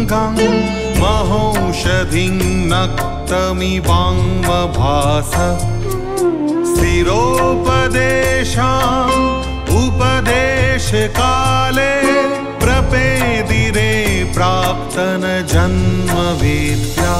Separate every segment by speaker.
Speaker 1: गङ्गां महौषधिं नक्तमिवाङ्मभास स्थिरोपदेशाम् उपदेशकाले प्रपेदिरे प्राक्तन जन्मवेद्या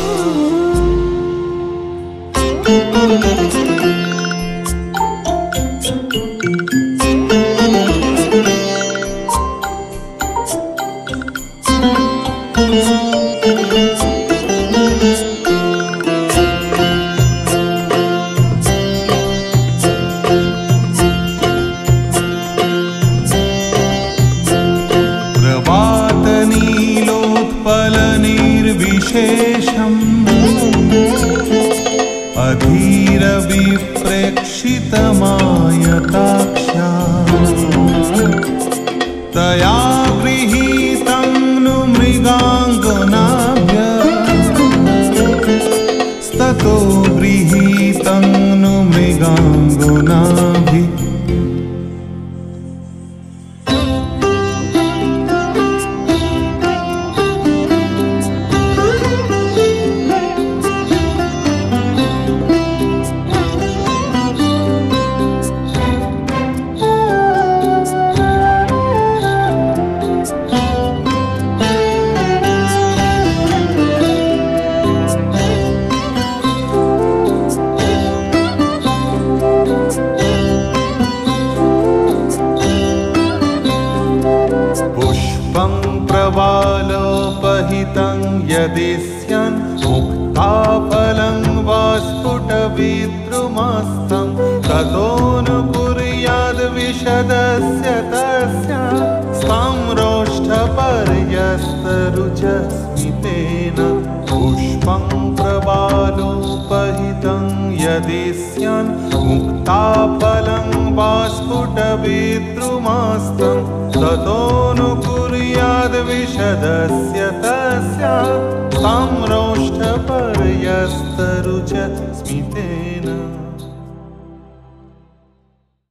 Speaker 1: प्रभातनीलोत्पलनिर्विशेषम् अधीरविप्रेक्षितमायताक्षा तया गृहीतं नु मृगाङ्गनाभ्यस्ततो गृहीतं नु मृगाङ्गनाभि प्रवालोपहितं यदि स्यान् मुक्ताफलं वा स्फुटविद्रुमस्थं ततोऽनुकुर्याद्विशदस्य तस्य संरोष्ठपर्यस्तरुचस्मितेन पुष्पं प्रवालोपहितं यदि स्यान् मुक्ताफलं वा स्फुटविद्रुमस्थं ततोऽनुकुर्याद्विशदस्य तस्य संरोष्ठपर्यस्तरुच